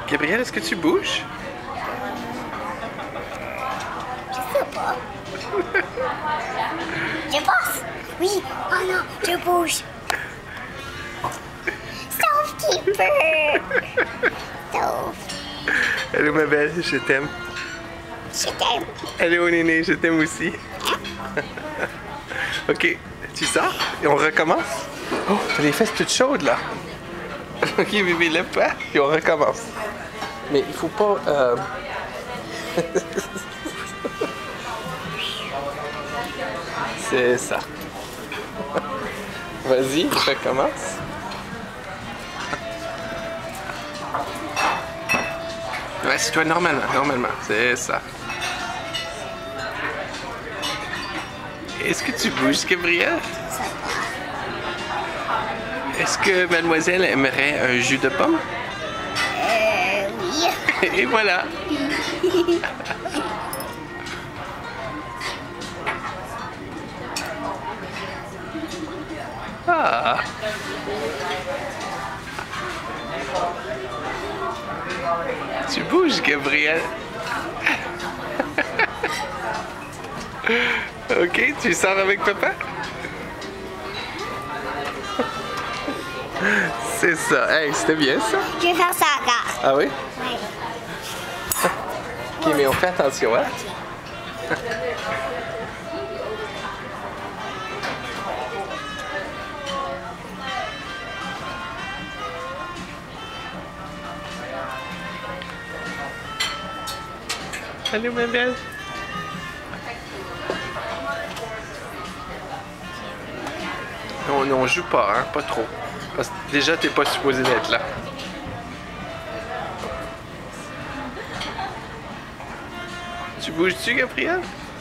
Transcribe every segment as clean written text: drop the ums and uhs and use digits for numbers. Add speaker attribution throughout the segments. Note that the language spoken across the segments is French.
Speaker 1: Gabriel, est-ce que tu bouges?
Speaker 2: Je sais pas. Je passe. Oui. Oh non, je bouge. Stovekeeper. Stove.
Speaker 1: Allô ma belle, je t'aime.
Speaker 2: Je t'aime.
Speaker 1: Allô Néné, je t'aime aussi. Ok, tu sors et on recommence? Oh, t'as les fesses toutes chaudes là. Ok bébé, lève pas et on recommence. Mais il faut pas... C'est ça. Vas-y, recommence. Ouais, c'est toi normalement, c'est ça. Est-ce que tu bouges, Gabriel?
Speaker 2: Ça va.
Speaker 1: Est-ce que mademoiselle aimerait un jus de pomme?
Speaker 2: Oui.
Speaker 1: Et voilà. Ah. Tu bouges, Gabriel. Ok, tu sors avec papa? C'est ça. Hey, c'était bien ça.
Speaker 2: Je vais faire ça encore.
Speaker 1: Ah oui?
Speaker 2: Oui.
Speaker 1: Ok, mais on fait attention, hein? Allô, ma belle? On joue pas, hein? Pas trop. Parce que déjà, t'es pas supposé d'être là. Tu bouges-tu, Gabriel?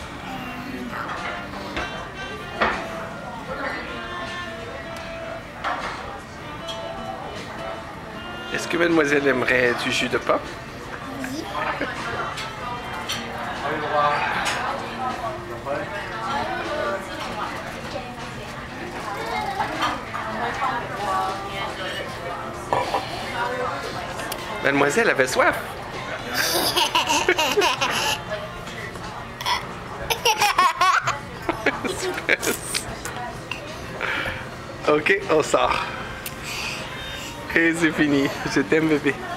Speaker 1: Est-ce que mademoiselle aimerait du jus de pomme?
Speaker 2: Oui.
Speaker 1: Mademoiselle avait soif. Ok, on sort. Et c'est fini. Je t'aime, bébé.